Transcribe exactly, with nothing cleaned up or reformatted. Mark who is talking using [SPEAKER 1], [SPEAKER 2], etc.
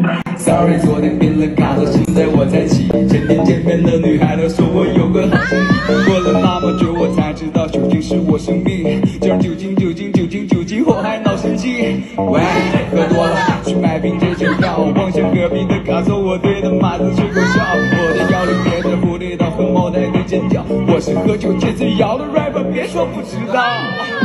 [SPEAKER 1] Sorry， 昨天变了卡了，现在我才起。前天见面的女孩都说我有个好兄弟，过了那么久，我才知道究竟是我生病。今儿酒精酒精酒精酒精后还闹神经。喂，喝多了去买瓶解酒药，望向隔壁的卡座，我对着马子吹口哨。我的腰里别着蝴蝶刀和茅台的尖叫，我是喝酒借醉摇的 rapper， 别说不知道。